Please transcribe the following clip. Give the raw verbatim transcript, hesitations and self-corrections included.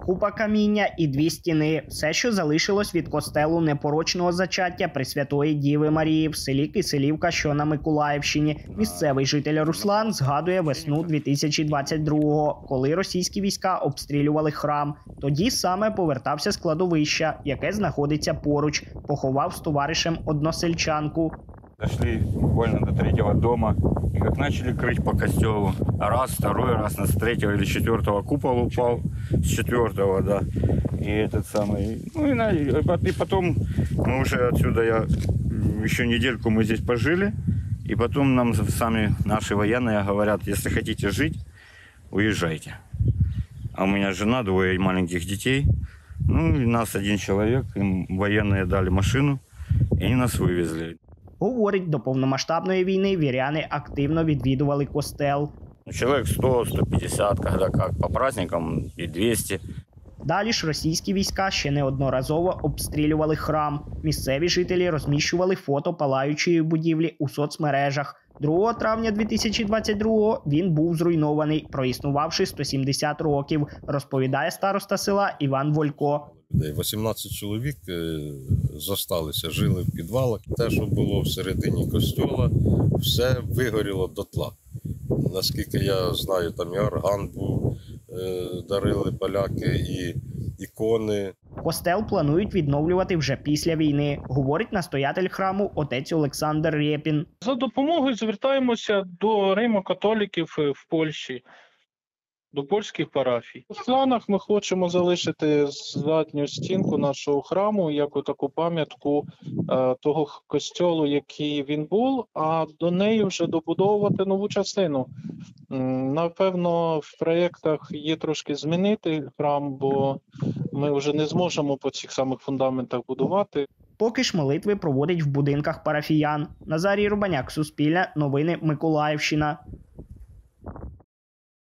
купа каміння і дві стіни. Все, що залишилось від костелу непорочного зачаття Пресвятої Діви Марії в селі Киселівка, що на Миколаївщині. Місцевий житель Руслан згадує весну дві тисячі двадцять другого, коли російські війська обстрілювали храм. Тоді саме повертався з кладовища, яке знаходиться поруч. Поховав з товаришем односельчанку. Дошли буквально до третьего дома, и как начали крыть по костелу. Раз, второй раз, с третьего или четвертого купол упал, с четвертого, да. И этот самый, ну и, на, и потом мы уже отсюда, я, еще недельку мы здесь пожили, и потом нам сами наши военные говорят, если хотите жить, уезжайте. А у меня жена, двое маленьких детей, ну и нас один человек, им военные дали машину, и они нас вывезли. Говорить, до повномасштабної війни віряни активно відвідували костел. Человек сто — сто пятьдесят, когда как, по праздникам и двести. Далі ж російські війська ще неодноразово обстрілювали храм. Місцеві жителі розміщували фото палаючої будівлі у соцмережах. другого травня дві тисячі двадцять другого він був зруйнований, проіснувавши сто сімдесят років, розповідає староста села Іван Волько. вісімнадцять чоловік зосталися, жили в підвалах. Те, що було всередині костьола, все вигоріло дотла. Наскільки я знаю, там і орган був, дарили поляки, і ікони. Костел планують відновлювати вже після війни, говорить настоятель храму отець Олександр Рєпін. За допомогою звертаємося до римо-католиків в Польщі, до польських парафій. В планах ми хочемо залишити задню стінку нашого храму як таку пам'ятку е, того костьолу, який він був, а до неї вже добудовувати нову частину. М, Напевно, в проєктах є трошки змінити храм, бо ми вже не зможемо по цих самих фундаментах будувати. Поки ж молитви проводять в будинках парафіян. Назарій Рубаняк, Суспільне, новини Миколаївщина.